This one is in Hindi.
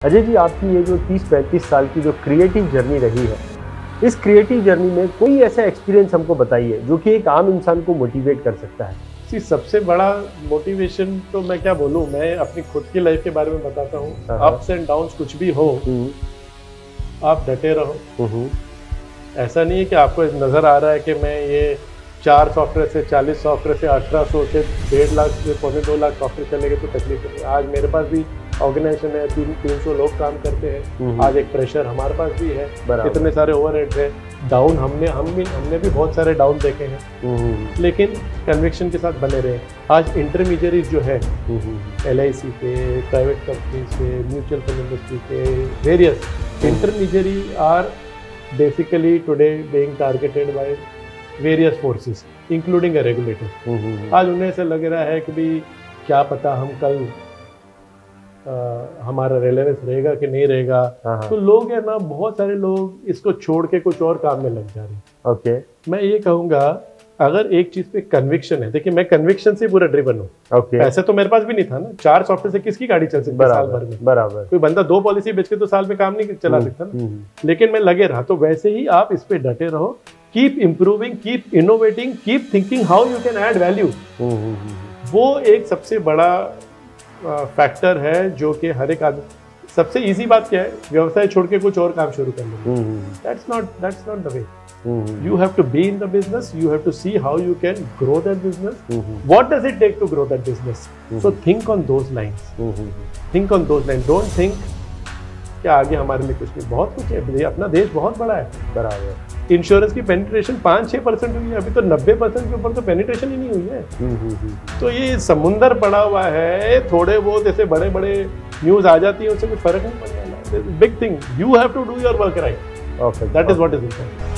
अजय जी, आपकी ये जो 30-35 साल की जो क्रिएटिव जर्नी रही है, इस क्रिएटिव जर्नी में कोई ऐसा एक्सपीरियंस हमको बताइए जो कि एक आम इंसान को मोटिवेट कर सकता है। जी, सबसे बड़ा मोटिवेशन तो मैं क्या बोलूँ, मैं अपनी खुद की लाइफ के बारे में बताता हूँ। अप्स एंड डाउन्स कुछ भी हो, आप डटे रहो। ऐसा नहीं है कि आपको नज़र आ रहा है कि मैं ये 4 सॉफ्टवेयर से 40 सॉफ्टवेयर से 1800 से 1.5 लाख से 2.25 लाख सॉफ्टवेयर चलेंगे तो तकलीफ नहीं है। आज मेरे पास भी ऑर्गेनाइजेशन है, 300 लोग काम करते हैं। आज एक प्रेशर हमारे पास भी है, इतने सारे ओवरहेड्स है। डाउन हमने भी बहुत सारे डाउन देखे हैं, लेकिन कन्विक्शन के साथ बने रहे। आज इंटरमीडियरीज जो है LIC के, प्राइवेट कंपनीज के, म्यूचुअल फंड इंडस्ट्री के, various intermediary are basically today being targeted by various forces including a regulator. आज उन्हें ऐसा लग रहा है कि भी क्या पता हम कल हमारा रेलेवेंस रहेगा कि नहीं रहेगा। तो लोग है ना, बहुत सारे लोग इसको छोड़ के कुछ और काम में लग जा रहे हैं। मैं ये कहूँगा, अगर एक चीज पे कन्विक्शन है, देखिए मैं कन्विक्शन से पूरा ड्रिवन हूँ। ऐसे तो मेरे पास भी नहीं था ना, 4 सॉफ्टवेयर से किसकी गाड़ी चल सकती है साल भर में। बराबर, कोई बंदा 2 पॉलिसी बेच के तो साल में काम नहीं चला सकता ना। लेकिन मैं लगे रहा। तो वैसे ही आप इस पे डटे रहो, keep improving, keep innovating, keep thinking how you can add value. वो एक सबसे बड़ा फैक्टर है जो कि हर एक आदमी, सबसे इजी बात क्या है, व्यवसाय छोड़ के कुछ और काम शुरू कर लो। That's not the way. You have to be in the business. You have to see how you can grow that business. What does it take to grow that business? So think on those lines. Think on those lines. Don't think कि आगे हमारे लिए कुछ नहीं। बहुत कुछ है, अपना देश बहुत बड़ा है। बराबर। इंश्योरेंस की पेनिट्रेशन 5-6% हुई है, अभी तो 90% के ऊपर तो पेनिट्रेशन ही नहीं हुई है। तो ये समुंदर पड़ा हुआ है। थोड़े बहुत ऐसे बड़े बड़े न्यूज आ जाती है, उससे कोई फर्क नहीं पड़ने वाला। Big thing, you have to do your work right. That is what is important.